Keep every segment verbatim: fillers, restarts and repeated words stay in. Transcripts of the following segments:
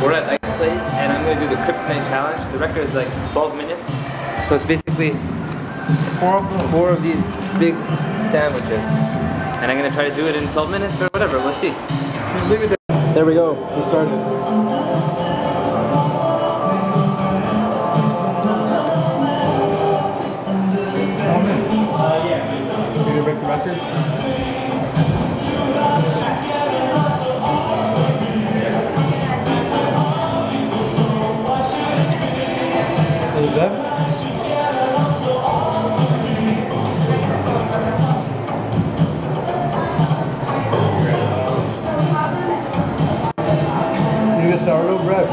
We're at Ike's place and I'm going to do the Kryptonite challenge. The record is like twelve minutes. So it's basically four, four of these big sandwiches. And I'm going to try to do it in twelve minutes or whatever. We'll see. Leave it there. There we go. We started. Uh, yeah. You gonna break the record? Is it that? You get sourdough bread.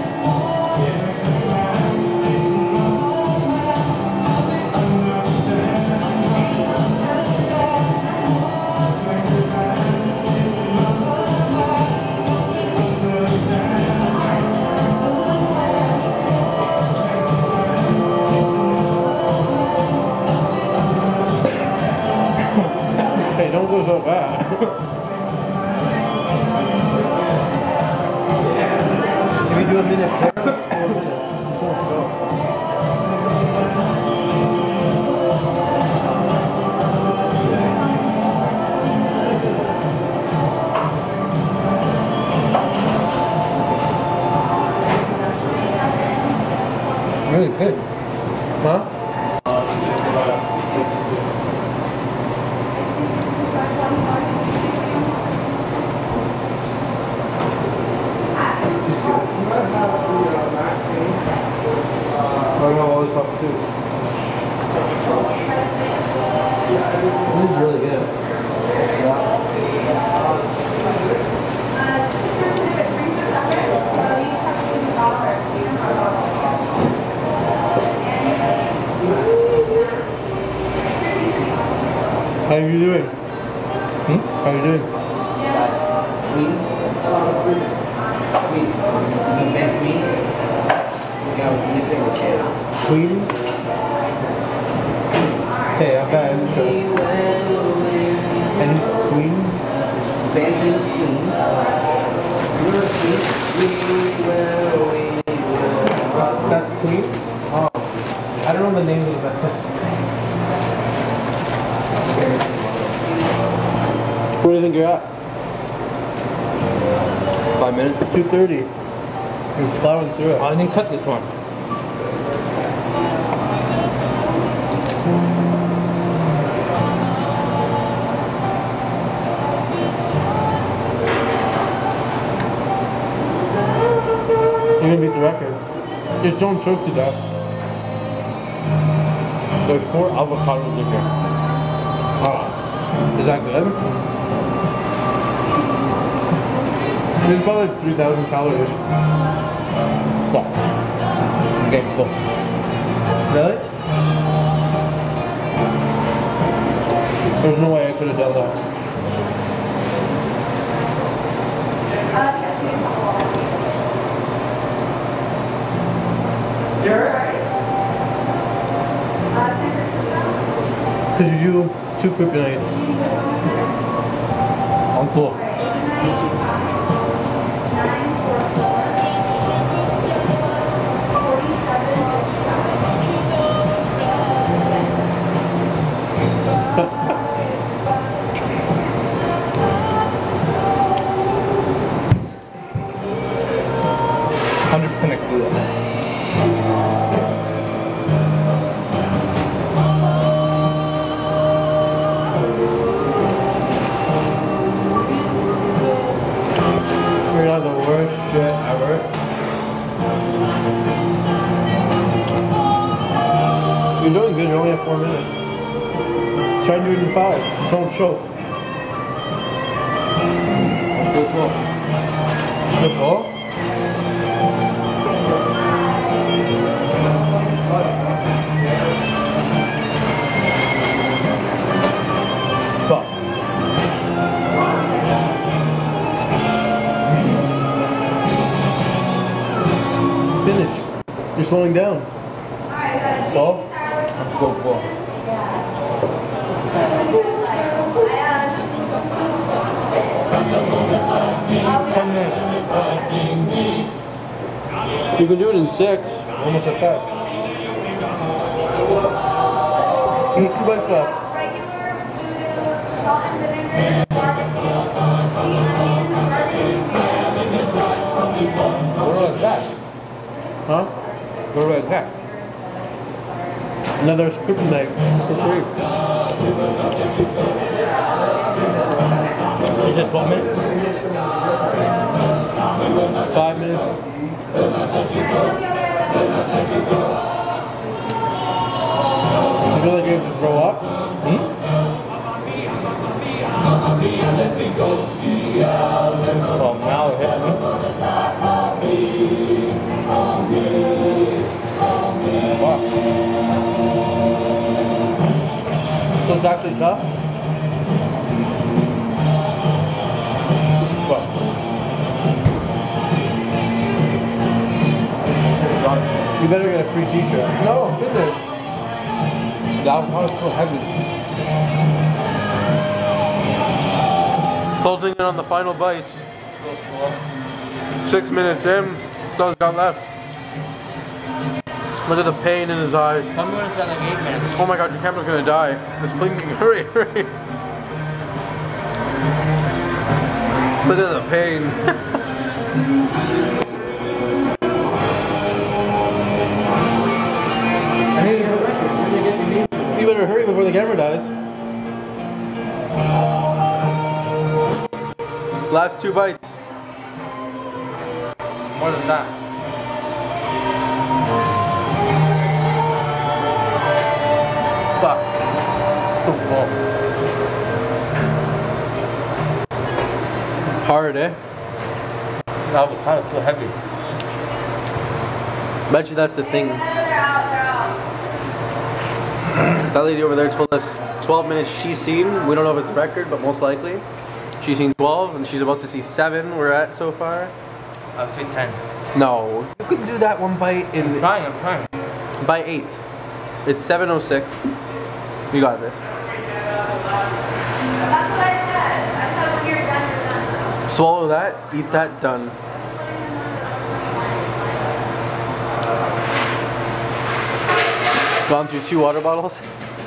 Hey, don't go so fast. If you do a minute carrots, four minutes. It won't go. Really good. Huh? I don't know all this stuff too. This is really good. How are you doing? Hmm? How are you doing? Queen. Queen. Queen. Queen. Queen? Hey, I'm bad. And who's Queen? Band's name is Queen. That's Queen? Oh. I don't know the name of the band. Where do you think you're at? Five minutes. two thirty. You're plowing through it. I didn't cut this one. You're gonna beat the record. Just don't choke to death. There's four avocados in here. Ah, is that good? It's about like three thousand calories. Fuck. Okay, cool. Really? There's no way I could have done that. Because you do two kryptonites. I'm cool. one hundred percent I can do that. You're not the worst shit ever. You're doing good, you only have four minutes. Try to do it in five. Don't choke. Good ball. Good ball? Fuck. Finish. You're slowing down. Ball? I'm so full. Ten minutes. You can do it in six. Almost like that. Eat two bites left. What was that? Huh? What was that? Another Kryptonite for free. You said twelve minutes? Five minutes. You feel like you have to throw up? Hmm? Well, now it hit me. Wow. So it's actually tough? What? You better get a free t-shirt. No, finish. The avocado is so heavy. Closing in on the final bites. Six minutes in, still got left. Look at the pain in his eyes. Tell me when it's at like eight minutes. Oh my god, your camera's gonna die. It's blinking. Hurry, hurry. Look at the pain. I need to go back. You better hurry before the camera dies. Last two bites. More than that. Fuck. So full. Hard, eh? The avocado is so heavy. Bet you that's the thing. That lady over there told us twelve minutes she's seen. We don't know if it's a record, but most likely. She's seen twelve and she's about to see seven we're at so far. I'll say ten. No, you could do that one bite in... I'm trying, I'm trying. By eight. It's seven oh six. You got this. That's what I said. I said when you're done, you're done. Swallow that, eat that, done. Gone through two water bottles?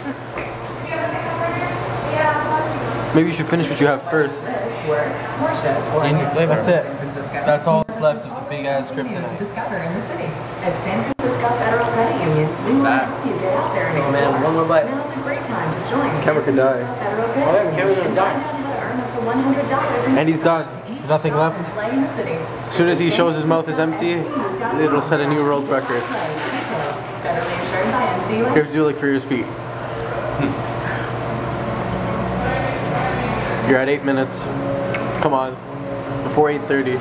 Maybe you should finish what you have first. That's it. That's all that's left of the big ass Kryptonite. To discover in the city. At San Francisco Federal Credit Union, we want to help you get out there and explore. Oh man, one more bite. Now's a great time to join. This camera could die. Federal Credit Oh yeah, the camera's gonna die. Earn up to one hundred dollars in And he's done. Nothing left. play in the city. As soon as he shows his mouth is empty, it'll set a new world record. Federally insured by M C U. You have to do like for your speed. You're at eight minutes. Come on. Before eight thirty.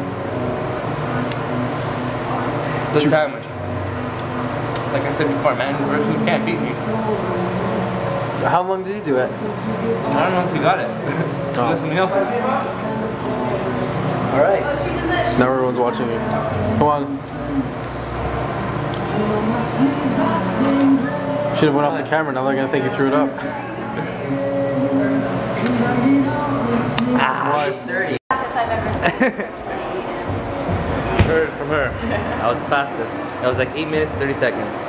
The sandwich. Like I said before, man, reverse food can't beat me. How long did he do it? I don't know if you got it. Oh. You got something else? Alright. Now everyone's watching you. Come on. Should have went off the camera, now they're gonna think you threw it up. Ah, Why? thirty. Fastest I've ever seen. Heard from her. I was the fastest. That was like eight minutes, thirty seconds.